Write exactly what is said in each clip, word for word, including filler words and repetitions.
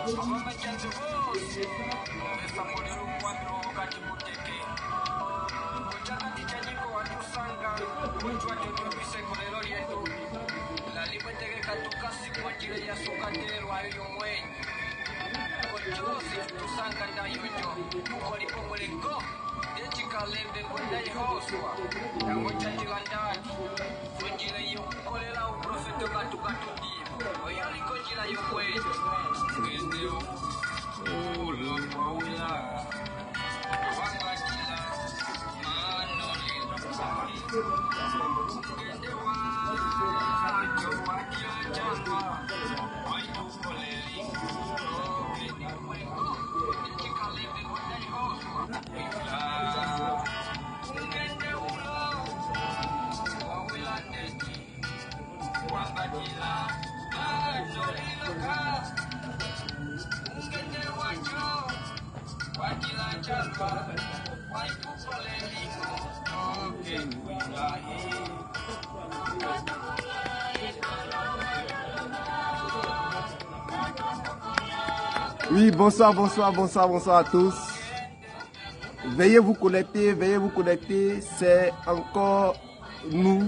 Oui, bonsoir, bonsoir, bonsoir, bonsoir à tous. Veuillez vous connecter, veuillez vous connecter. C'est encore nous,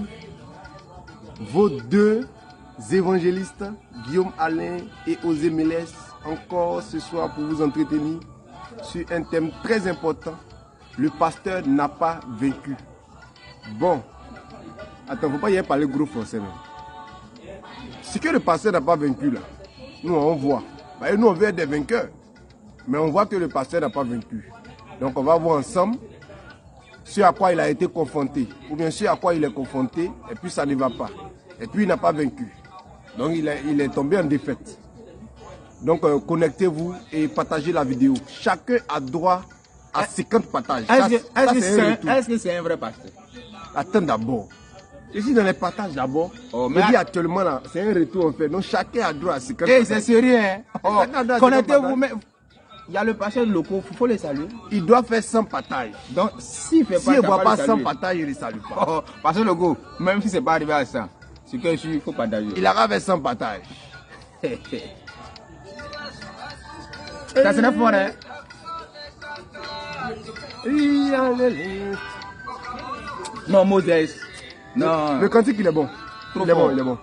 vos deux évangélistes, Guillaume Alain et Osé Mélès, encore ce soir pour vous entretenir sur un thème très important. Le pasteur n'a pas vaincu. Bon, attends, il ne faut pas y aller parler gros français. Ce que le pasteur n'a pas vaincu là, nous on voit. Bah, nous on veut être des vainqueurs, mais on voit que le pasteur n'a pas vaincu. Donc on va voir ensemble ce à quoi il a été confronté, ou bien ce à quoi il est confronté, et puis ça ne va pas. Et puis il n'a pas vaincu. Donc il est, il est tombé en défaite. Donc euh, connectez-vous et partagez la vidéo. Chacun a droit à cinquante partages. Est-ce que c'est un vrai pasteur? Attends d'abord. Je suis dans les partages d'abord. Oh, mais dis actuellement là, c'est un retour en fait. Donc chacun a droit à cinquante partages. Eh, c'est sérieux, hein? Oh, connectez-vous, mais il y a le pasteur local, il faut les saluer. Il doit faire cent partages. Donc s'il fait si pas, il ne voit pas cent partages, il ne les salue pas. Oh, pasteur local, même si c'est pas arrivé à cent, c'est que je suis, il faut partager. Il aura fait cent partages. Ça c'est neuf fois, hein? Non, Moses. Non. Le, le cantique, il est bon. Trop il est bon, bon, il est bon.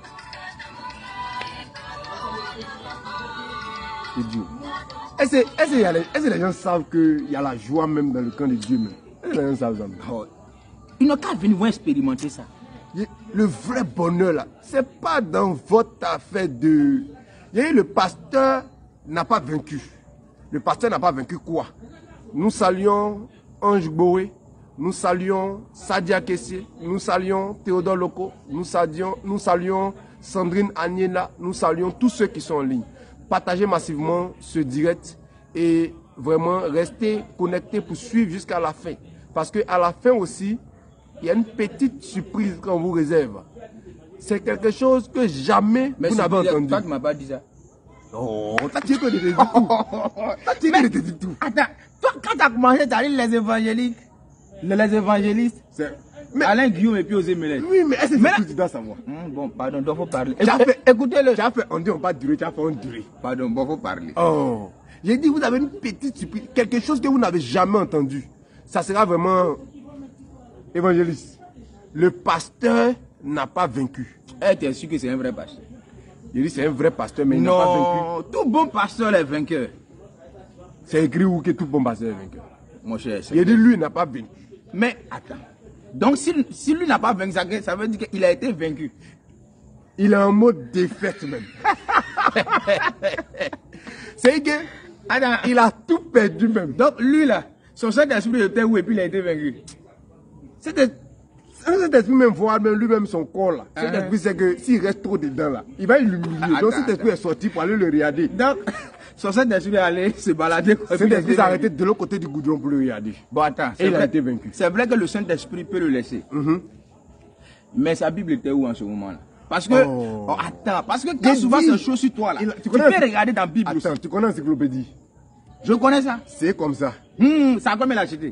C'est Dieu. Est-ce que, est que les gens savent qu'il y a la joie même dans le camp de Dieu même? Est-ce que les gens savent ça? Oh. Ils n'ont qu'à venir voir expérimenter ça. Le vrai bonheur là, c'est pas dans votre affaire de... Il y a eu le pasteur n'a pas vaincu. Le pasteur n'a pas vaincu quoi? Nous saluons Ange Boé, nous saluons Sadia Kessié, nous saluons Théodore Loco, nous saluons, nous saluons Sandrine Agnella, nous saluons tous ceux qui sont en ligne. Partagez massivement ce direct et vraiment restez connectés pour suivre jusqu'à la fin. Parce qu'à la fin aussi, il y a une petite surprise qu'on vous réserve. C'est quelque chose que jamais mais vous n'avez entendu. Toi, tu ne m'as pas dit ça. Oh, t'as dit que tu dit tout. T'as dit que tu dit tout. Attends, toi, quand tu as commencé, tu as dit les évangélistes. Les évangélistes. Mais, Alain Guillaume et puis Osé Mélès. Oui, mais est-ce que c'est ce que tu dois savoir? Hum, bon, pardon, il faut parler. Écoutez-le. Tu as fait, on dit on va durer, tu as fait on durer. Pardon, bon, il faut parler. Oh, j'ai dit, vous avez une petite surprise, quelque chose que vous n'avez jamais entendu. Ça sera vraiment évangéliste. Le pasteur n'a pas vaincu. Eh, tu es sûr que c'est un vrai pasteur? Il dit c'est un vrai pasteur, mais il n'a pas vaincu. Non, tout bon pasteur est vainqueur. C'est écrit où que tout bon pasteur est vainqueur? Mon cher, il dit lui n'a pas vaincu. Mais attends. Donc si, si lui n'a pas vaincu, ça veut dire qu'il a été vaincu. Il est en mode défaite même. C'est que attends, il a tout perdu même. Donc lui là, son Saint-Esprit était où et puis il a été vaincu. C'était cet esprit même voit même lui-même son corps là. Cet uh-huh. esprit c'est que s'il reste trop dedans là, il va l'humilier. Donc cet esprit est sorti pour aller le regarder. Donc son Saint-Esprit est allé se balader. Cet esprit s'est arrêté de l'autre côté du goudron pour le regarder. Bon attends, et il a été vaincu. C'est vrai que le Saint-Esprit peut le laisser. Mm-hmm. Mais sa Bible était où en ce moment là? Parce que, oh. Oh, attends, parce que quand souvent c'est chaud sur toi là, il, tu, tu peux regarder dans la Bible. Attends, aussi. Tu connais l'encyclopédie? Je connais ça. C'est comme ça. Hum, ça a combien l'acheter?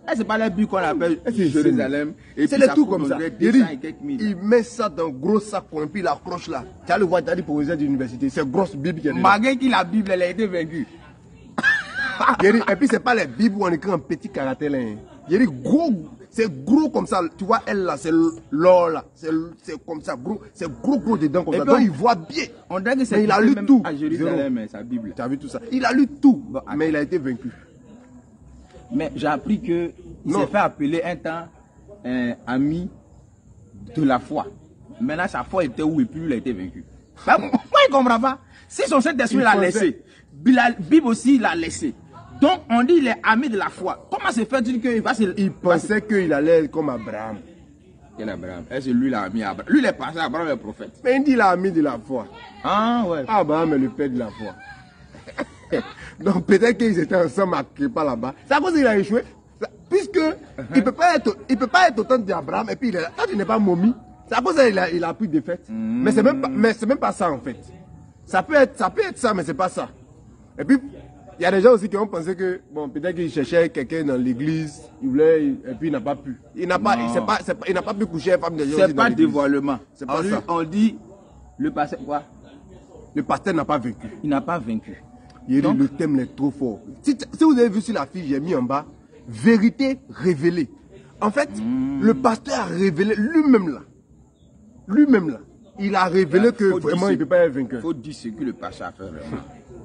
c'est pas la Bible qu'on appelle Jérusalem. C'est les tout comme ça. Il, dit, il met ça dans un gros sac et puis il accroche là. Tu as le voir, tu as dit pour les d'université. C'est grosse Bible qui est malgré que la Bible, elle a été vaincue. Et puis c'est pas les Bibles où on écrit en petit caractère. Il dit gros, c'est gros comme ça. Tu vois, elle là, c'est l'or là. C'est comme ça, gros. C'est gros, gros dedans comme et ça. Donc il voit bien. On dirait que c'est il a lu tout. À Jérusalem, sa Bible. Tu as vu tout ça. Il a lu tout, bon, mais il a été vaincu. Mais j'ai appris que il s'est fait appeler un temps euh, ami de la foi. Maintenant, sa foi était où et puis il a été vaincu. Ben, moi, il ne comprend pas. Si son Saint-Esprit l'a laissé, la Bible aussi l'a laissé. Donc, on dit qu'il est ami de la foi. Comment se fait-il qu'il va se... Il pensait qu'il allait comme Abraham. Quel Abraham? Est-ce que lui, il a ami Abraham? Lui, il est passé à Abraham, le prophète. Mais il dit qu'il est ami de la foi. Ah, ouais. Abraham est le père de la foi. Donc peut-être qu'ils étaient ensemble à Képa là-bas. C'est à cause qu'il a échoué. Puisque uh-huh. il ne peut pas être, il peut pas être autant d'Abraham et puis il est là. Quand il n'est pas momie, c'est à cause qu'il a, il a pris défaite. Mm. Mais c'est même pas, mais c'est même pas ça en fait. Ça peut être, ça peut être ça, mais c'est pas ça. Et puis il y a des gens aussi qui ont pensé que bon, peut-être qu'il cherchait quelqu'un dans l'église, il voulait, et puis il n'a pas pu. Il n'a pas, il, pas, pas, il n'a pas pu coucher avec femme de gens. C'est pas dévoilement. C'est pas on ça. Dit, on dit le pasteur quoi? Le pasteur n'a pas vaincu. Il n'a pas vaincu. Il dit le thème est trop fort. Si, si vous avez vu sur la fiche, j'ai mis en bas, vérité révélée. En fait, mmh. le pasteur a révélé lui-même là. Lui-même là. Il a révélé que vraiment il ne peut pas être vainqueur. Il faut dire ce que le pasteur a fait vraiment.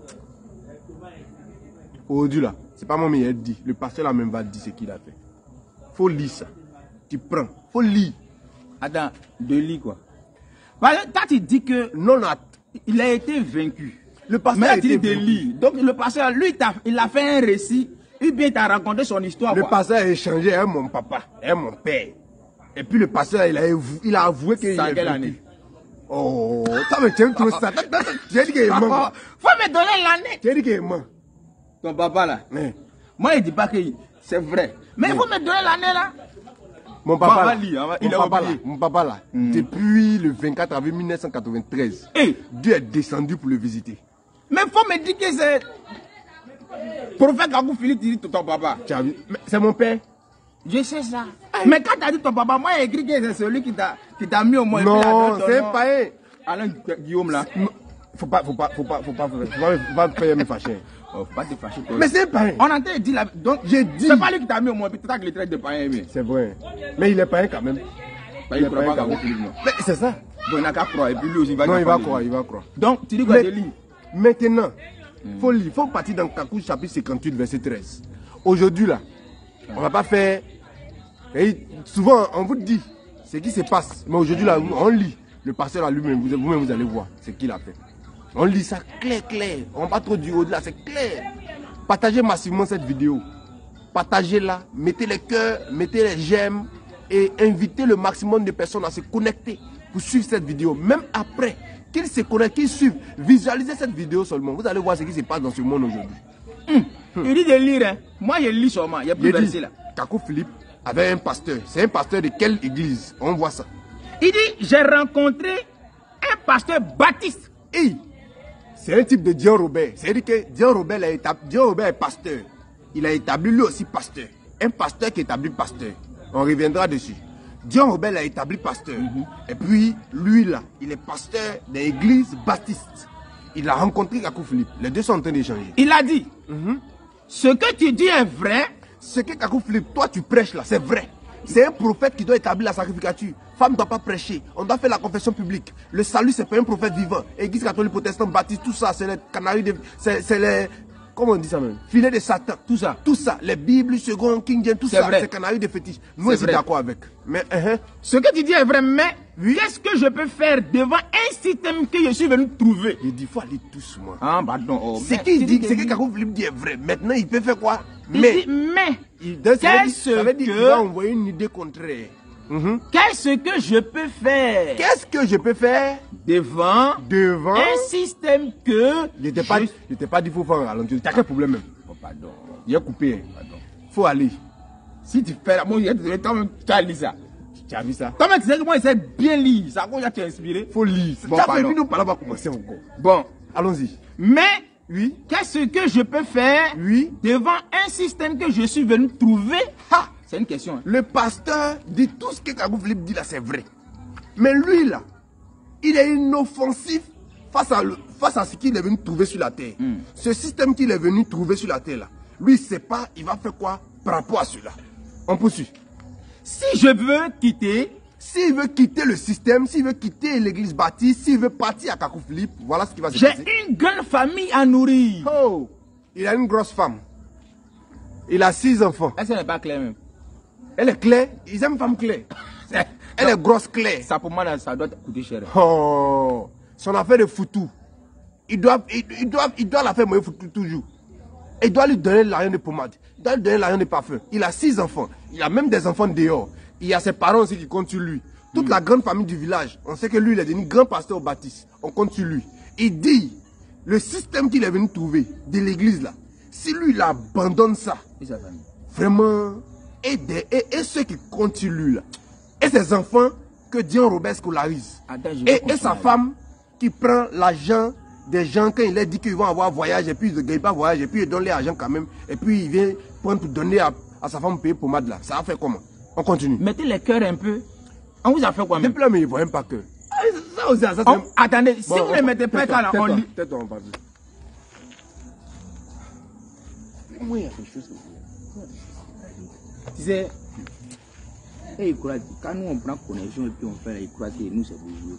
Aujourd'hui là, c'est pas moi mais il dit. Le pasteur là même va dire ce qu'il a fait. Il faut lire ça. Tu prends. Il faut lire. Attends, de lire quoi? Parce que quand tu dis que non, il a été vaincu. Le pasteur mais a été de lire. Donc le pasteur, lui, il a fait un récit. Il bien t'a raconté son histoire. Le quoi. pasteur a échangé avec mon papa, avec mon père. Et puis le pasteur, il a, il a avoué qu'il est quelle année? Oh, ça me tient trop ça. Tu as dit qu'il est mort. Faut me donner l'année. Tu as dit qu'il est mort. Ton papa là. Oui. Moi, il dit pas que c'est vrai. Mais il oui. faut me donner l'année là. Mon papa, là, lit, hein, il mon, papa là, mon papa là, mm. depuis le vingt-quatre avril mille neuf cent quatre-vingt-treize, hey. Dieu est descendu pour le visiter. Mais faut me dire que c'est prophète Kakou Philippe dit ton papa. C'est mon père. Je sais ça. Aïe. Mais quand tu as dit ton papa, moi j'ai écrit que c'est celui qui t'a mis au moins. Non, c'est un païen. Alain Guillaume là. Faut pas, faut pas, faut pas, faut pas, faut pas, faut pas faire me fâcher. Oh, faut pas te fâcher. Mais c'est un païen. On entend dit là. Donc j'ai dit. C'est pas lui qui t'a mis au moins, peut-être que le traite de païen. C'est vrai. Mais il est païen quand même. Bah, il ne croit pas Kakou Philippe non. Mais c'est ça. Bon, il n'a qu'à croire et puis lui aussi il va. Non, il va croire, il va croire. Donc tu dis quoi je lis. Maintenant, il faut lire, faut partir dans Kakou chapitre cinquante-huit verset treize. Aujourd'hui là, on va pas faire. Et souvent on vous dit ce qui se passe, mais aujourd'hui là, on lit. Le pasteur là lui-même, vous-même vous allez voir ce qu'il a fait. On lit ça clair, clair. On va pas trop du au-delà, c'est clair. Partagez massivement cette vidéo. Partagez-la, mettez les cœurs, mettez les j'aime et invitez le maximum de personnes à se connecter pour suivre cette vidéo. Même après qu'ils se connectent, qu'ils suivent, visualisez cette vidéo seulement. Vous allez voir ce qui se passe dans ce monde aujourd'hui. Hum. Hum. Il dit de lire, hein. Moi je lis seulement, il y a plus de verset là. Kakou Philippe avait un pasteur. C'est un pasteur de quelle église? On voit ça. Il dit, j'ai rencontré un pasteur baptiste. Hey, c'est un type de Dion Robert. C'est-à-dire que Dion Robert, a établi, Dion Robert est pasteur. Il a établi lui aussi pasteur. Un pasteur qui établit pasteur. On reviendra dessus. Dion Robert a établi pasteur. Mm-hmm. Et puis, lui là, il est pasteur de l'église baptiste. Il a rencontré Kakou Philippe. Les deux sont en train d'échanger. Il a dit, mm-hmm. ce que tu dis est vrai. Ce que Kakou Philippe, toi tu prêches là, c'est vrai. C'est un prophète qui doit établir la sacrificature. Femme ne doit pas prêcher. On doit faire la confession publique. Le salut, c'est pas un prophète vivant. Église catholique, protestant, baptiste, tout ça, c'est les canaries de... C'est les... Comment on dit ça même? Filet de Satan, tout ça. Tout ça. Les Bibles, second, King James, tout ça, c'est canaries de fétiche. Nous, on est d'accord avec. Mais, uh-huh. Ce que tu dis est vrai, mais oui. Qu'est-ce que je peux faire devant un système que je suis venu trouver? Il dit, il faut aller doucement. Ah, pardon. Oh, ce qu'il dit, ce que Kakou Philippe dit est vrai. Maintenant, il peut faire quoi? Il mais, dit, mais, qu'est-ce que... Il va envoyer une idée contraire. Mm-hmm. Qu'est-ce que je peux faire? Qu'est-ce que je peux faire devant, devant un système que... Je n'étais pas, je... pas dit qu'il faut faire un ralenti. Tu as quel problème même? Oh, pardon. Il a coupé. Il faut aller. Si tu fais... Moi, tu as lu ça. Tu as vu ça? Toi, tu sais que moi, il sait bien lire. Ça, comment tu as inspiré? Il faut lire. Bon, ça fait nous parler, on va commencer encore. Bon. Allons-y. Mais, Oui. Qu'est-ce que je peux faire Oui. devant un système que je suis venu trouver? Ha! C'est une question. Hein. Le pasteur dit tout ce que Kakou Philippe dit là, c'est vrai. Mais lui là, il est inoffensif face à, le, face à ce qu'il est venu trouver sur la terre. Mm. Ce système qu'il est venu trouver sur la terre là, lui il ne sait pas, il va faire quoi par rapport à cela. On poursuit. Si je veux quitter, s'il veut quitter le système, s'il veut quitter l'église baptiste, s'il veut partir à Kakou Philippe, voilà ce qui va se passer. J'ai une grande famille à nourrir. Oh, il a une grosse femme. Il a six enfants. Est-ce qu'elle n'est pas claire même? Elle est claire, ils aiment femme claire. Elle est grosse claire. Ça pour moi, ça doit coûter cher. Oh, son affaire de foutu. Il doit, il, il doit, il doit la faire moyen foutu toujours. Il doit lui donner l'argent de pommade. Il doit lui donner l'argent de parfum. Il a six enfants. Il a même des enfants dehors. Il y a ses parents aussi qui comptent sur lui. Toute mm. la grande famille du village. On sait que lui, il est devenu grand pasteur au baptiste. On compte sur lui. Il dit, le système qu'il est venu trouver de l'église là, si lui, il abandonne ça, vraiment, et, des, et, et ceux qui comptent sur lui là, et ses enfants que Dion Robert scolarise. Attends, et, et sa femme qui prend l'argent des gens quand il leur dit qu'ils vont avoir voyage et puis ils ne gagnent pas voyage et puis ils donnent l'argent quand même et puis il vient prendre pour donner à, à sa femme payer pommade là. Ça va faire comment? On continue. Mettez les cœurs un peu. On vous a fait quoi même? Depuis là, mais ils ne voient même pas cœur. Ça aussi, ça, on, attendez, bon, si vous ne mettez pas là, on lit. Peut-être on va dire. Moi, il y a quelque chose. Tu sais, hey, quand nous on prend connexion et puis on fait, il croit que nous c'est bourgeois.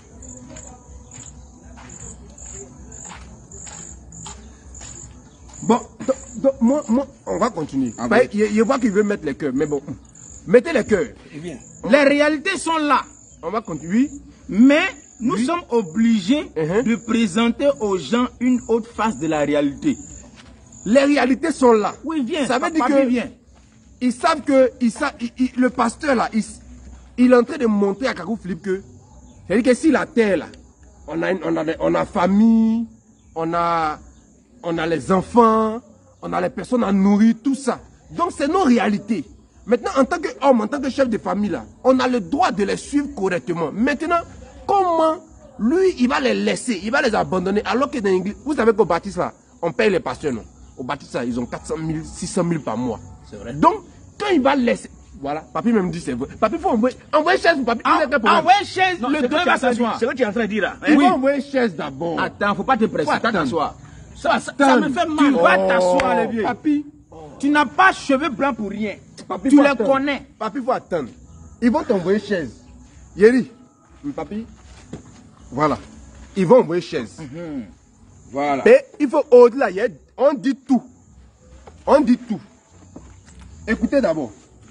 Bon, donc, donc, moi, moi, on va continuer. Ah bah, il, il voit qu'il veut mettre les cœurs, mais bon, mettez les cœurs. Eh bien, les réalités sont là. On va continuer. Mais nous oui. sommes obligés uh-huh. de présenter aux gens une autre face de la réalité. Les réalités sont là. Oui, viens. Ça veut dire que viens. Ils savent que ils savent, ils, ils, le pasteur là, il, il est en train de montrer à Kakou Philippe que, c'est-à-dire que si la terre là, on a, une, on a, on a famille, on a, on a les enfants, on a les personnes à nourrir, tout ça. Donc c'est nos réalités. Maintenant, en tant qu'homme, en tant que chef de famille là, on a le droit de les suivre correctement. Maintenant, comment lui, il va les laisser, il va les abandonner, alors que dans l'église, vous savez qu'au baptiste là, on paye les pasteurs, non? Au baptiste là, ils ont quatre cent mille, six cent mille par mois. C'est vrai. Donc, quand il va laisser... Voilà, papi même dit c'est vrai. Papi, il faut envoyer, envoyer chaise pour papi. Ah, envoyer chaise, non, le deux va s'asseoir. C'est ce que tu es en train de dire là. Il oui. faut envoyer chaise d'abord. Attends, faut pas te presser, faut t'asseoir. Ça, ça, ça me fait mal. Tu oh, vas t'asseoir, les vieux. Papi, oh. Tu n'as pas cheveux blancs pour rien. Papi, tu les attendre. connais. Papi, il faut attendre. Ils vont t'envoyer chaise. Yeri, papi, voilà. Ils vont envoyer chaise. Mm-hmm. Voilà. Mais il faut au-delà, on dit tout. On dit tout. Écoutez d'abord.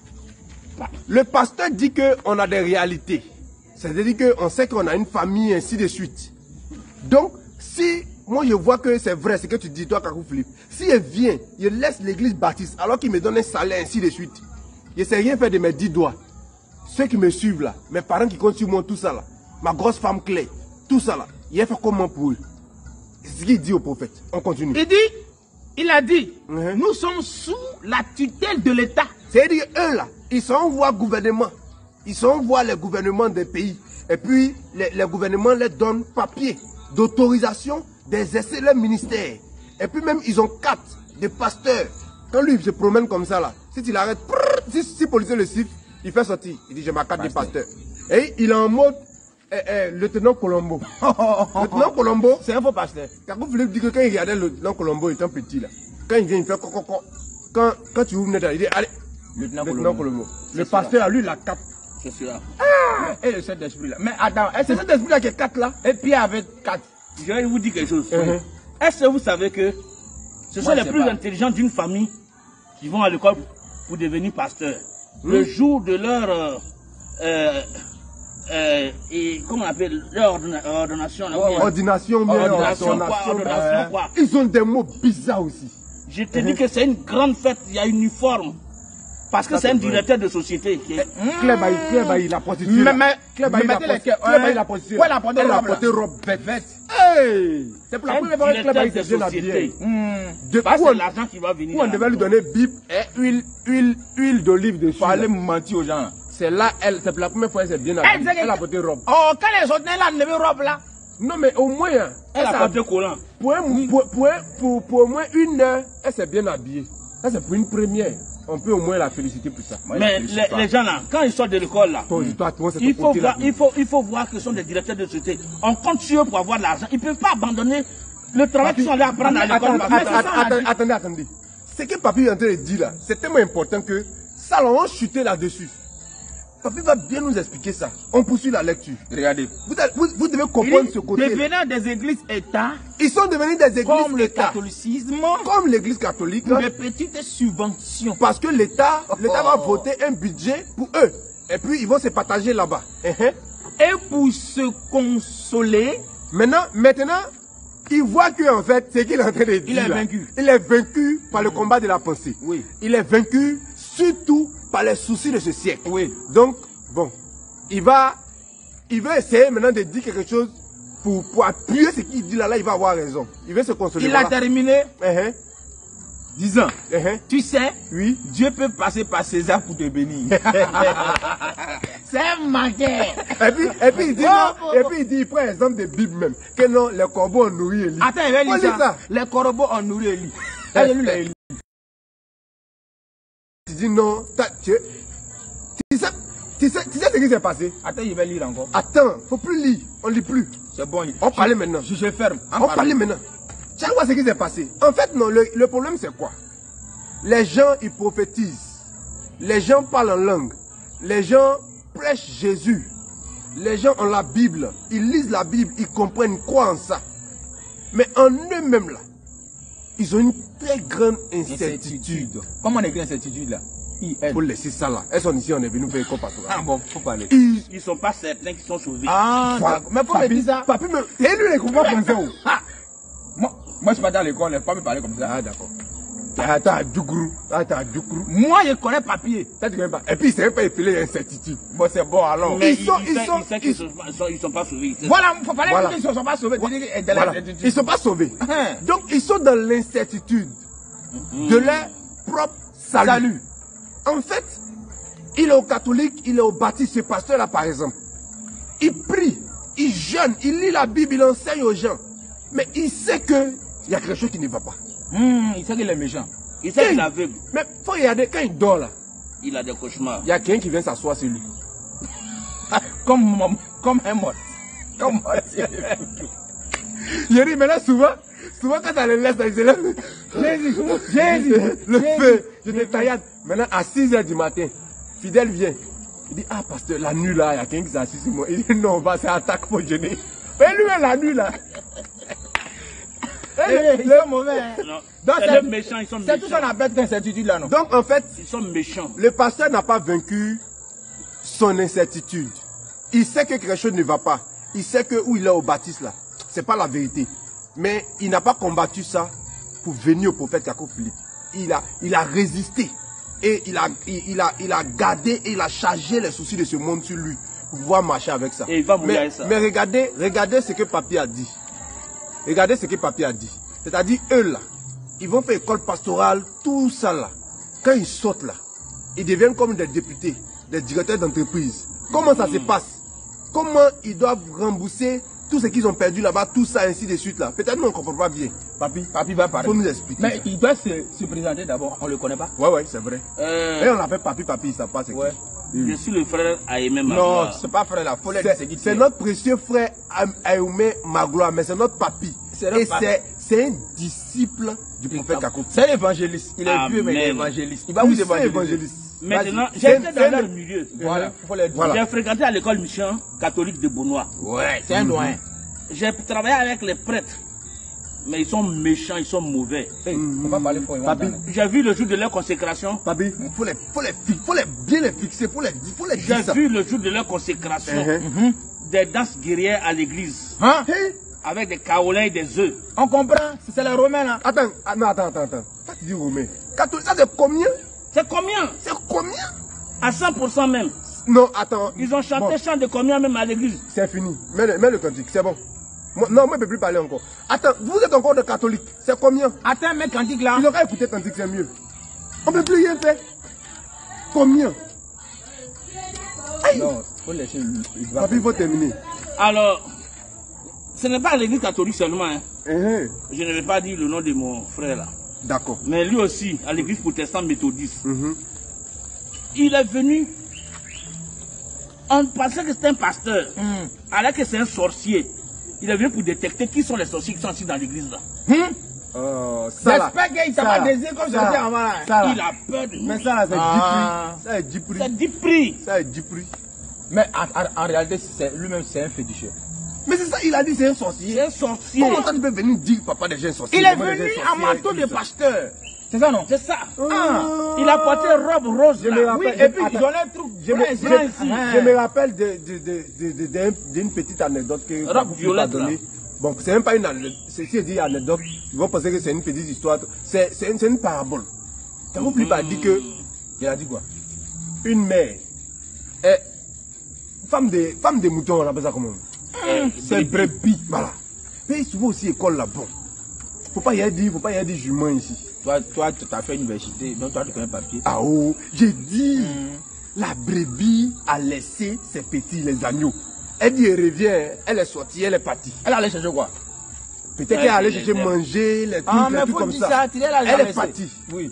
Le pasteur dit qu'on a des réalités. C'est-à-dire qu'on sait qu'on a une famille, ainsi de suite. Donc, si moi je vois que c'est vrai ce que tu dis, toi, Kakou Philippe, si il vient, il laisse l'église baptiste, alors qu'il me donne un salaire, ainsi de suite, je ne sais rien faire de mes dix doigts. Ceux qui me suivent là, mes parents qui comptent sur moi, tout ça là, ma grosse femme clé, tout ça là, il a fait comment pour eux? C'est ce qu'il dit au prophète. On continue. Il dit, il a dit, mm-hmm. nous sommes sous la tutelle de l'État. C'est-à-dire eux là, ils sont en voie gouvernement. Ils sont en voie les gouvernements des pays. Et puis les, les gouvernements les donnent papier d'autorisation d'exercer leur ministère. Et puis même ils ont quatre de pasteurs. Quand lui il se promène comme ça là, si tu l'arrêtes, si, si policier le siffle, il fait sortir. Il dit j'ai ma carte de pasteur. Et il est en mode eh, eh, lieutenant Colombo. Lieutenant Colombo, c'est un faux pasteur. Kakou Philippe dit que quand il regardait le lieutenant Colombo, il était petit là. Quand il vient, il fait coco coco. Quand, quand tu ouvres le nez, il dit allez. Lieutenant Colombo. Colombo. Le pasteur là, lui, il a quatre. C'est celui-là. Ah! Et le Saint-Esprit là. Mais attends, est-ce que cet esprit là qui est quatre là? Et Pierre avec quatre. Je vais vous dire quelque chose. Uh-huh. Est-ce que vous savez que ce sont Moi, les plus pas. intelligents d'une famille qui vont à l'école pour devenir pasteurs? Mmh. Le jour de leur euh, euh, euh, et comment on appelle leur ordonna, ordonnation là, oh, ordination, bien ordination, ordination, quoi, ordination euh, quoi. Ils ont des mots bizarres aussi. Je te dis que c'est une grande fête, il y a uniforme. Parce que c'est un directeur de société qui est... Claire Bailly, Claire Bailly, la prostituée. Mais, mais, Claire Bailly, la prostituée. Claire Bailly, la prostituée. Ouais, la portée elle a robe. porté robe bête. Hey! C'est pour la première fois que Claire Bailly s'est bien habillée. De quoi c'est l'argent qui va venir. Où on devait lui donner bip et huile, huile, huile d'olive dessus. Faut aller mentir aux gens. C'est là, elle, c'est pour la première fois qu'elle s'est bien habillée. Elle a porté robe. Oh, quand les autres là, ne robe là. Non, mais au moins, hein, Elle a porté collant. pour, un- pour, pour, un- pour, pour au moins une heure, elle s'est bien habillée. Ça, c'est pour une première. On peut au moins la féliciter pour ça. Moi, Mais je félicite les, pas. les gens là, quand ils sortent de l'école là, Toi, toi, toi, c'est ton il faut, côté, voir, là. il, faut, il faut voir que ce sont des directeurs de société. On compte sur eux pour avoir de l'argent. Ils ne peuvent pas abandonner le travail qu'ils sont allés apprendre à l'école. Attends, Mais attends, c'est ça, attends, la- attendez, attendez. Ce que Papi est en train de dire là, c'est tellement important que ça, là, on va chuter là-dessus. Papi va bien nous expliquer ça. On poursuit la lecture. Regardez. Vous, avez- vous, vous devez Il comprendre dit, ce côté. devenant des églises États, Ils sont devenus des églises comme le État, catholicisme, comme l'église catholique, pour des petites subventions. parce que l'État, l'État va voter un budget pour eux. Et puis ils vont se partager là-bas. Uh-huh. Et pour se consoler, Maintenant, maintenant, il voit que en fait, c'est qu'il est en train de dire. Il est là, vaincu. Il est vaincu par le combat de la pensée. Oui. Il est vaincu surtout par les soucis de ce siècle. Oui. Donc, bon, il va, il va essayer maintenant de dire quelque chose pour, pour appuyer ce qu'il dit là, là, il va avoir raison. Il veut se consoler. il a voilà. terminé Uh-huh, disant, uh-huh. tu sais, Oui. Dieu peut passer par César pour te bénir. C'est un maguet. Et puis, et puis il dit, Oh, non, oh, et oh. puis il dit, il prend exemple de Bible même, que non, les corbeaux ont nourri Élie. Attends, il va Faut lire lire ça. ça. Les corbeaux ont nourri Élie. Elle lui l'a Élie. Tu dis non, t'as- tu, tu sais, tu sais, tu sais ce qui s'est passé? Attends, il va lire encore. Attends, faut plus lire, on lit plus. C'est bon. On parlait maintenant. Je, je ferme. On parlait maintenant. Tu vois ce qui s'est passé? En fait, non, le, le problème c'est quoi? Les gens, ils prophétisent. Les gens parlent en langue. Les gens prêchent Jésus. Les gens ont la Bible. Ils lisent la Bible, ils comprennent quoi en ça. Mais en eux-mêmes là, ils ont une très grande incertitude. Comment on écrit incertitude là? I Il faut N. laisser ça là. Elles sont ici, on est venu faire école pastoral. Ah bon, faut parler. Ils... Ils ne sont pas certains qu'ils sont sauvés. Ah, Voilà. d'accord. Mais pourquoi il Papi, dit ça? Papi, me... Et lui, il comprend pas français. Oh. Ah, moi, moi, je suis pas dans l'école, il ne faut pas me parler comme ça. Ah, d'accord. Attends, Djougrou. Attends, Djougrou. Moi, je connais papier. Ça, tu connais pas. Et puis, il ne savait pas épeler incertitude. Bon, c'est bon alors. Mais ils sont- il ils sait- sont- il sait qu'ils ils- sont pas- ils sont- ils sont pas sauvés. C'est Voilà, il fallait Voilà. qu'ils ne sont pas sauvés. Tu dis que de Voilà. l'incertitude. Ils ne sont pas sauvés. Hein. Donc, ils sont dans l'incertitude de leur propre salut. Salut. En fait, il est au catholique, il est au baptiste, ce pasteur-là, par exemple. Il prie, il jeûne, il lit la Bible, il enseigne aux gens. Mais il sait qu'il y a quelque chose qui ne va pas. Hum, il sait qu'il est méchant. Il sait qu'il est aveugle. Mais faut regarder, quand il dort là, Il a des cauchemars. il y a quelqu'un qui vient s'asseoir sur lui. Comme, mon- comme un mort. Comme mort. Je dis maintenant souvent, souvent quand ça le laisse, ça se lève. Jésus, Jésus, Le Jésus. feu, je te taillade. Maintenant à six heures du matin, Fidèle vient. Il dit, ah pasteur, la nuit là, il y a quelqu'un qui s'est assis sur moi. Il dit, non, on va, c'est attaque pour jeûner. Mais lui, la nuit là. Eh, ils sont mauvais. hein. Non. Donc, C'est c'est- les méchants, ils sont C'est tout méchants. ça, on appelle incertitude là, non? Donc en fait, Ils sont méchants. le pasteur n'a pas vaincu son incertitude. Il sait que quelque chose ne va pas. Il sait que où il est au baptiste là, c'est pas la vérité. Mais il n'a pas combattu ça pour venir au prophète Jacob Philippe. Il a, il a résisté. Et il a, il, il a, il a gardé et il a chargé les soucis de ce monde sur lui pour pouvoir marcher avec ça. Et il va mourir mais, avec ça. Mais regardez, regardez ce que Papi a dit. Regardez ce que Papi a dit. C'est-à-dire, eux là, ils vont faire école pastorale, tout ça là. Quand ils sortent là, ils deviennent comme des députés, des directeurs d'entreprise. Comment ça se passe? Comment ils doivent rembourser tout ce qu'ils ont perdu là-bas, tout ça, ainsi de suite là? Peut-être nous on ne comprend pas bien. Papi, papi va parler. Faut nous expliquer Mais ça. il doit se, se présenter d'abord, on ne le connaît pas. Ouais, ouais, c'est vrai. Euh, Et on l'appelle Papi, Papi, ça passe. Ouais. Je suis le frère Aimé Non, Magloire. c'est pas frère là, faut le dire, C'est qui c'est tient. notre précieux frère Aoumé Magloire, mais c'est notre papi. C'est notre Et papi. c'est- c'est un disciple du prophète Jacob. C'est l'évangéliste. Il est Amen. vieux, mais il est évangéliste. Il va Il vous c'est évangéliser. évangéliste. Maintenant, Vas-y. j'étais C'est- dans c'est leur le- milieu. Voilà, faut le dire. Voilà. J'ai fréquenté à l'école mission catholique de Beaunois. Ouais, c'est un doyen. J'ai travaillé avec les prêtres. Mais ils sont méchants, ils sont mauvais. Hey, on va parler pour Papi. J'ai vu le jour de leur consécration. Papi, il faut les, faut les, fi- faut les bien les fixer, faut les, faut les dire J'ai ça. vu le jour de leur consécration. Mhm. Des danses guerrières à l'église. Hein? Hey, Avec des kaolins et des œufs. On comprend, c'est les Romains là. attends, ah, non, attends, attends, attends. Toi, tu dis Romain. Catholique, ça c'est combien? C'est combien? C'est combien? À cent pour cent même. Non, attends. Ils ont chanté Bon, chant de combien même à l'église. c'est fini. Mets le, mets le cantique, c'est bon. Moi, non, moi, je ne peux plus parler encore. Attends, vous êtes encore de catholique. C'est combien? Attends, mec, cantique là. Ils ont qu'à écouter cantique, c'est mieux. On ne peut plus rien faire. Combien? Non, faut laisser. Il va. Papi, il faut terminer. Alors, Ce n'est pas à l'église catholique seulement. Hein. Uh-huh. Je ne vais pas dire le nom de mon frère là. D'accord. Mais lui aussi, à l'église protestante méthodiste. Uh-huh. Il est venu. On pensait que c'était un pasteur. Mm. Alors que c'est un sorcier. Il est venu pour détecter qui sont les sorciers qui sont assis dans l'église là. Hmm? Euh, J'espère qu'il t'a pas désiré comme sorcier avant là. Il a peur de nous. Mais ça là, c'est ah. Dipri. C'est Dipri. Ça est Dipri. Mais en, en, en réalité, lui-même, c'est un féticheur. Mais c'est ça, il a dit c'est un sorcier. C'est un sorcier. Comment tu peux venir dire papa déjà un sorcier? Il est venu en manteau de pasteur. C'est ça non? C'est ça. Ah. Il a porté robe rose. Je me rappelle, oui, et puis ils ont un truc. Je me, je, ici. je me rappelle d'une de, de, de, de, de, petite anecdote que robe violette donné. Bon, c'est même pas une anecdote. C'est dit anecdote. Ils vont penser que c'est une petite histoire. C'est une, une parabole. Ça ne vous pas dit que. Il a dit quoi? Une mère. est femme de, femme de mouton, on appelle ça comment? Mmh. C'est brebis. Voilà. Mais souvent aussi école là, bon. Faut pas y aller dire, faut pas y aller dire jument ici. Toi, toi, tu as fait université, donc toi, tu connais papier. Ah oh, j'ai dit, mmh. la brebis a laissé ses petits, les agneaux. Elle dit, elle revient, elle est sortie, elle est partie. Elle allait chercher quoi? Peut-être qu'elle allait chercher manger, les trucs, ah, les trucs comme ça. ça elle, elle est partie. Oui.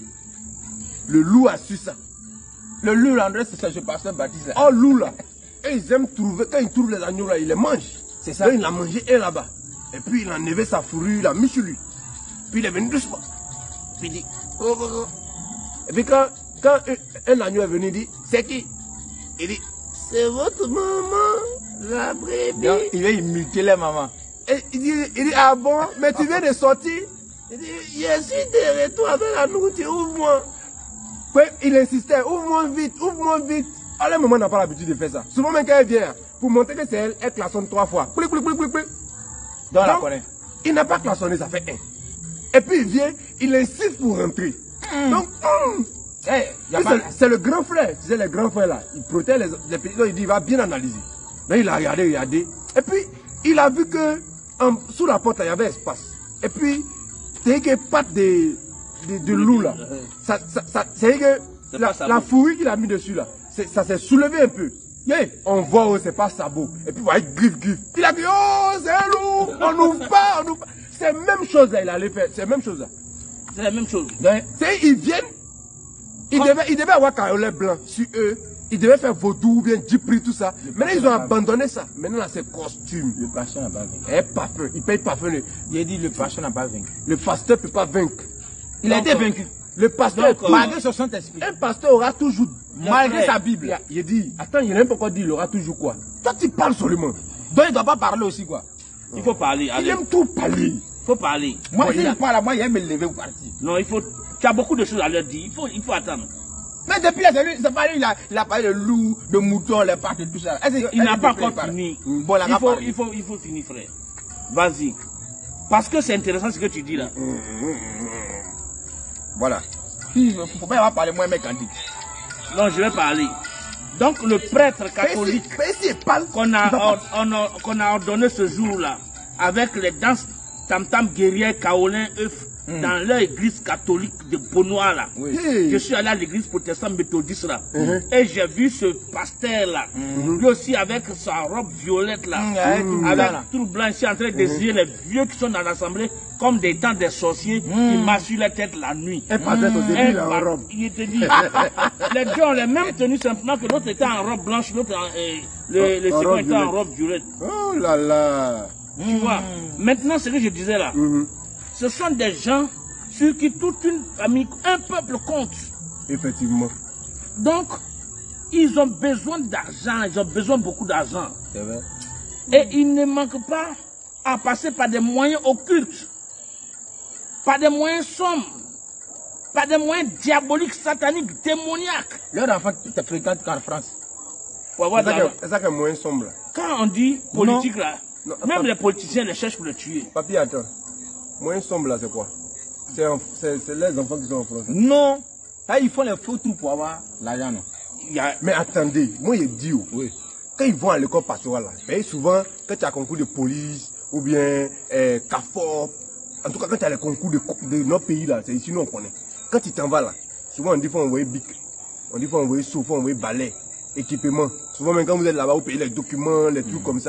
Le loup a su ça. Le loup, André, c'est ce pasteur Baptiste là. Oh, loup là. Et ils aiment trouver, quand ils trouvent les agneaux là, ils les mangent. C'est ça. Donc, il a mangé un là-bas. Et puis il a enlevé sa fourrure, il a mis sur lui. Puis il est venu doucement. Puis il dit, oh, oh, oh. Et puis quand, quand un, un agneau est venu, il dit, c'est qui? Il dit, c'est votre maman, la brebis. Donc, il va imiter les mamans. Et il dit, il dit, ah bon, mais tu viens de sortir? Il dit, je suis derrière toi avec la nourriture, ouvre-moi. Puis il insistait, ouvre-moi vite, ouvre-moi vite. À la maman n'a pas l'habitude de faire ça. Souvent même quand elle vient, pour montrer que c'est elle, elle klaxonne trois fois. Pli, pli, pli, pli, pli. Donc, la connaît. Il n'a pas klaxonné, ça fait un. Et puis il vient, il insiste pour rentrer. Mm. Donc, mm. hey, c'est le grand frère. Tu sais, le grand frère là, il protège les, les petits, donc il dit, il va bien analyser. Donc il a regardé, regardé. Et puis, il a vu que en, sous la porte, il y avait espace. Et puis, c'est que patte de, de, de loup là, ça, ça, ça, c'est que la, la fourrure qu'il a mis dessus là, ça s'est soulevé un peu. Yeah. On voit où c'est pas sabot. Et puis, il griffe, griffe. Il a dit, oh, c'est un loup, on n'ouvre pas, on n'ouvre pas. C'est la même chose là, il allait faire, c'est la même chose là. C'est la même chose. C'est ils viennent, ils oh. devaient, ils devaient avoir carolet blanc sur eux, ils devaient faire vaudou ou bien djipri, tout ça. Le Maintenant, ils ont abandonné ça. Maintenant, là, c'est costume. Le pasteur n'a pas vaincu. Et parfum, il paye parfum. Il a dit, le pasteur n'a pas vaincu. Le pasteur ne peut pas vaincre. Il Donc, a été vaincu. Le pasteur, Donc, malgré son Saint-Esprit, un pasteur aura toujours, malgré sa Bible, il a dit, attends, il n'a même pas encore dit, il aura toujours quoi? Toi, tu parles seulement. Donc, il ne doit pas parler aussi, quoi. Il faut parler. Il aime tout parler. Il faut parler. Moi, si je parle, moi, il aime me lever ou partir. Non, il faut. Tu as beaucoup de choses à leur dire. Il faut, il faut attendre. Mais depuis là, c'est pas lui, il a, il a parlé de loup, de mouton, les pattes et tout ça. Il n'a pas encore fini. Bon, il, faut, il, faut, il faut finir, frère. Vas-y. Parce que c'est intéressant ce que tu dis là. Voilà. Il ne faut pas parler moi, mec, candidat. Non, je vais parler. Donc, le prêtre catholique qu'on a, a, qu'on a ordonné ce jour-là, avec les danses tam-tam guerrières kaolin œufs mm. dans leur église catholique de Bonois là. Oui. Hey. Je suis allé à l'église protestante méthodiste là. Mm -hmm. Et j'ai vu ce pasteur là, mm -hmm. lui aussi avec sa robe violette là, mm -hmm. avec mm -hmm. tout blanc ici en train de désigner mm -hmm. les vieux qui sont dans l'assemblée comme des temps des sorciers mm -hmm. qui massent la tête la nuit. Et pasteur au début là en robe. Il était dit, les deux ont les mêmes tenues simplement que l'autre était en robe blanche, l'autre euh, le, le second était en robe violette. Oh là là. Tu vois, mmh. Maintenant, ce que je disais là, mmh. ce sont des gens sur qui toute une famille, un peuple compte. Effectivement. Donc, ils ont besoin d'argent, ils ont besoin de beaucoup d'argent. C'est vrai. Et ils ne manquent pas à passer par des moyens occultes, par des moyens sombres, par des moyens diaboliques, sataniques, démoniaques. Leur enfant te fréquente qu'en France. C'est ça qui est moyen sombre. Quand on dit politique non. là, Non, même attends. Les politiciens les cherchent pour les tuer. Papi, attends. Moyen sombre là, c'est quoi? C'est les enfants qui sont en France. Non. Là, ils font les faux trous pour avoir l'argent, non? A... Mais attendez, moi, je dis, oui. Quand ils vont à l'école pastorale, là, souvent, quand tu as un concours de police, ou bien euh, C A F O P, en tout cas, quand tu as les concours de, de notre pays, là, c'est ici, nous, on connaît. Quand tu t'en vas là, souvent, on dit qu'il faut envoyer bic, on dit qu'il faut envoyer sou, il faut envoyer balai, équipement. Souvent, même quand vous êtes là-bas, vous payez les documents, les trucs mmh. comme ça.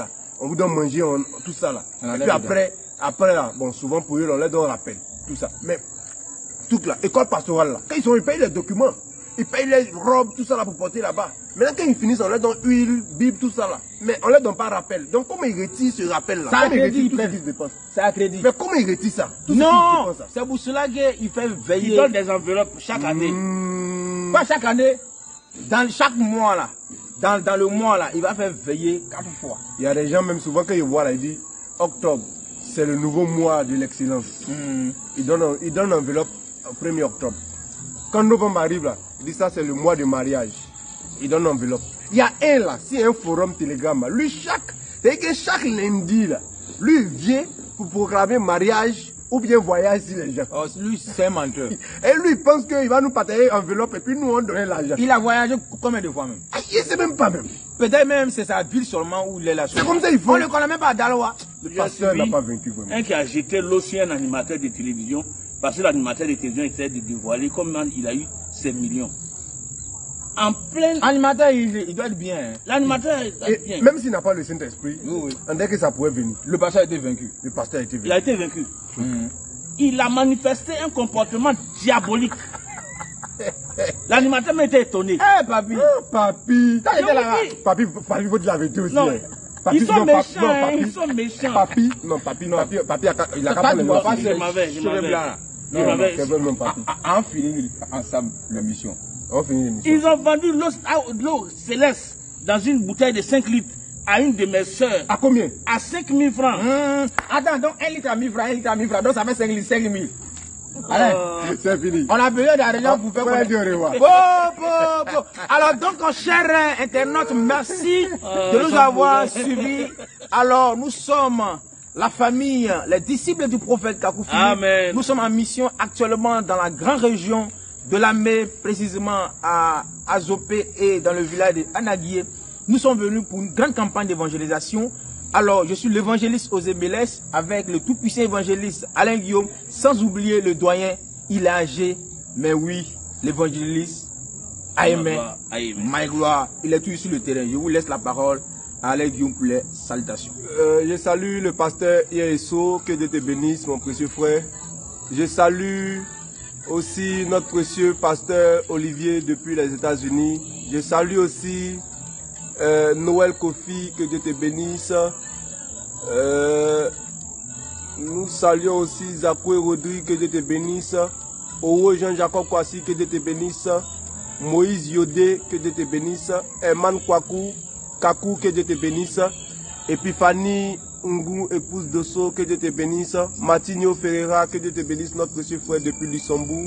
on vous donne manger, on, tout ça là. Et puis après, après là, bon, souvent pour eux, on leur donne rappel, tout ça. Mais, tout là, école pastorale là, quand ils sont, ils payent les documents, ils payent les robes, tout ça là pour porter là-bas. Maintenant, quand ils finissent, on leur donne huile, Bible, tout ça là. Mais on leur donne pas rappel. Donc, comment ils retirent ce rappel là? Ça a crédit, tout ce qu'ils dépensent. Ça a crédit. Mais comment ils retirent ça? Tout non, c'est pour cela qu'il fait veiller. Ils donnent des enveloppes chaque année. Mmh. Pas chaque année, dans chaque mois là. Dans, dans le mois là, il va faire veiller quatre fois. Il y a des gens, même souvent, quand ils voient là, ils disent octobre, c'est le nouveau mois de l'excellence. Mmh. Ils donnent ils donnent l'enveloppe au premier octobre. Quand novembre arrive là, ils disent ça, c'est le mois de mariage. Ils donnent l'enveloppe. Il y a un là, si un forum Telegram, lui, chaque, c'est que chaque lundi là, lui, il vient pour proclamer mariage ou bien voyage si les gens. Oh, lui, c'est un menteur. Et lui, il pense qu'il va nous partager l'enveloppe et puis nous, on donne l'argent. Il a voyagé combien de fois même? Ah, il ne sait même pas même. Peut-être même c'est sa ville seulement où il est là. C'est comme ça il faut. On ne le connaît même pas à Daloa. Le pasteur n'a pas vaincu vraiment. Un qui a jeté l'ancien animateur de télévision parce que l'animateur de télévision était de dévoiler comment il a eu ses millions. En plein... Animateur, il, il doit être bien. Hein. L'animateur doit être bien. Même s'il n'a pas le Saint-Esprit, oui, oui. on dirait que ça pouvait venir. Le pasteur a été vaincu. Le pasteur a été vaincu. Il a été vaincu. Mmh. Il a manifesté un comportement diabolique. L'animateur m'a été étonné. Eh, hey, papi. Oh, papi. Là, là. Papi, papi, vous te la vérité aussi. Non. Hein. Papi, ils sont non, méchants, papi, non, papi, ils sont méchants. Papi, non, papi, non, papi, papi, il a qu'à le voir. Je m'avais, je m'avais. Non, non, c'est vraiment papi. On finit ensemble l'émission. On finit l'émission. Ils ont vendu l'eau céleste dans une bouteille de cinq litres à une de mes soeurs. À combien? À cinq mille francs. Mmh. Attends, donc un litre à mille francs, un litre à mille francs, donc ça fait cinq litres, cinq mille. Allez, euh... c'est fini. On a besoin d'argent pour faire quoi? Bon, bon, bon. Alors donc, chers internautes, merci euh, de nous avoir suivis. Alors, nous sommes la famille, les disciples du prophète Kakou Philippe. Amen. Nous sommes en mission actuellement dans la grande région de la mer, précisément à Azopé et dans le village de Anaguié. Nous sommes venus pour une grande campagne d'évangélisation. Alors, je suis l'évangéliste Osé Bélès avec le tout-puissant évangéliste Alain Guillaume, sans oublier le doyen, il est âgé, mais oui, l'évangéliste Aimé, ma gloire, il est tout sur le terrain. Je vous laisse la parole à Alain Guillaume pour les salutations. Euh, je salue le pasteur Ieso, que Dieu te bénisse, mon précieux frère. Je salue aussi notre précieux pasteur Olivier depuis les États-Unis. Je salue aussi euh, Noël Kofi, que Dieu te bénisse. Euh, nous saluons aussi Zakoué Rodri, que Dieu te bénisse. Oro Jean-Jacob Kwasi, que Dieu te bénisse. Moïse Yodé, que Dieu te bénisse. Herman Kwaku, Kakou, que Dieu te bénisse. Epiphanie Ngou, épouse de So, que Dieu te bénisse. Martinho Ferreira, que Dieu te bénisse, notre précieux frère depuis Luxembourg.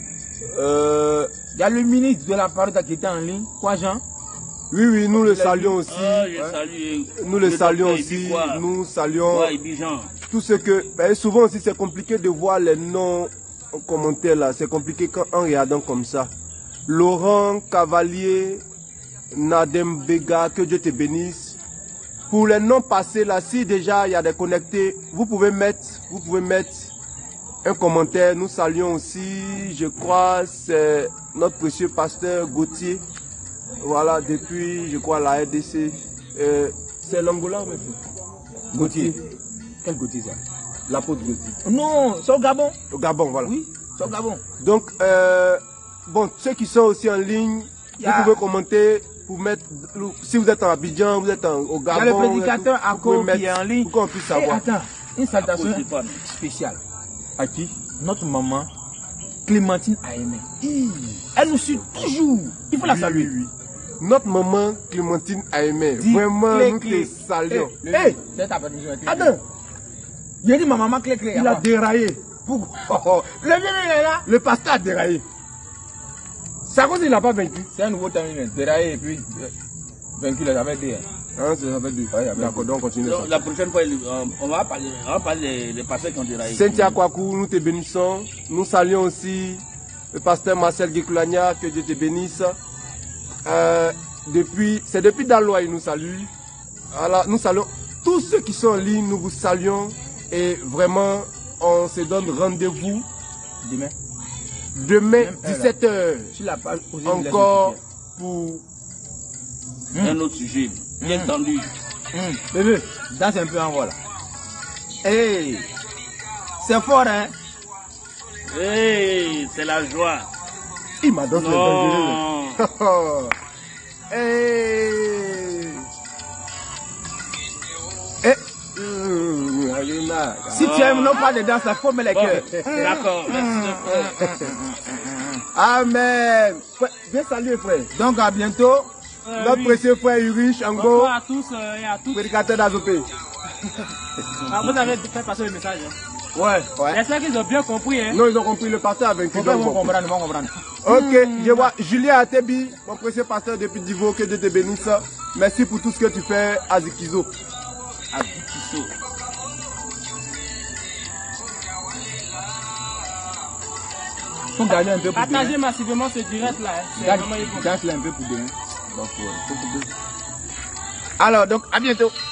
Euh, Il y a le ministre de la parole qui était en ligne, quoi Jean? Oui, oui, nous le saluons aussi. Ah, je salue, nous le, le saluons aussi. Nous saluons tout ce que... Ben, souvent aussi, c'est compliqué de voir les noms en commentaire là. C'est compliqué quand en regardant comme ça. Laurent Cavalier, Nadem Bega, que Dieu te bénisse. Pour les noms passés là, si déjà il y a des connectés, vous pouvez mettre, vous pouvez mettre un commentaire. Nous saluons aussi, je crois, c'est notre précieux pasteur Gauthier. Voilà, depuis, je crois, la R D C. Euh, c'est l'Angola, monsieur. Gauthier. Quel Gauthier ça? L'apôtre Gauthier. Non, c'est au Gabon. Au Gabon, voilà. Oui, c'est au Gabon. Donc, euh, bon, ceux qui sont aussi en ligne, yeah. Vous pouvez commenter pour mettre, si vous êtes en Abidjan, vous êtes en, au Gabon. Il y a le prédicateur Ako qui est en ligne. Pour qu'on puisse savoir. Et attends, une salutation spéciale. À qui? Notre maman, Clémentine Aimé. Elle nous suit toujours. Il faut la saluer. Oui, oui. Notre maman Clémentine Aimé. Vraiment, clé, nous clé. te saluons. Hé, hey, hey. Attends. J'ai dit ma maman clé clé. Il a déraillé. Pourquoi? Oh, oh. Le vieux il est là. Le pasteur a déraillé. C'est à cause qu'il n'a pas vaincu. C'est un nouveau terme. Déraillé et puis euh, vaincu, il avait dit. Hein, ça avait dit. D'accord, donc on continue. Donc, la prochaine fois, on va parler, on va parler des pasteurs qui ont déraillé. Cynthia Kwaku, nous te bénissons. Nous saluons aussi le pasteur Marcel Guécoulagna, que Dieu te bénisse. Euh, depuis, c'est depuis Daloa, il nous salue. Alors, nous saluons tous ceux qui sont en ligne, nous vous saluons. Et vraiment, on se donne rendez-vous demain. Demain, dix-sept heures. Sur la page encore pour un autre sujet bien tendu. Hum, bébé, danse un peu en voilà. Hey, c'est fort, hein? Hey, c'est la joie. Il m'a dansé Non. dangereux. Hey. Eh. Mmh, si tu aimes non pas de danse, il faut mettre les Bon, cœurs. d'accord, merci le frère. Amen. Frère, viens saluer, frère. Donc à bientôt. Euh, Notre oui. précieux frère Urich Ango, Bonsoir à tous euh, et à toutes. prédicateur d'Azopé. Ah, vous avez fait passer le message. Hein. Ouais, ouais. J'espère qu'ils ont bien compris. Hein. Non, ils ont compris, le pasteur a vaincu. Ils vont donc bon. comprendre, ils vont comprendre. Ok, je vois Julien Atebi, mon précieux pasteur depuis Divo, que Dieu te bénisse. Merci pour tout ce que tu fais à Zikizo. À Zikizo. Faut garder un peu pour Partagez demain. massivement ce direct là. Hein. C'est Garde, vraiment important. garde un peu pour demain. Donc, ouais, faut pour demain. Alors, donc, à bientôt.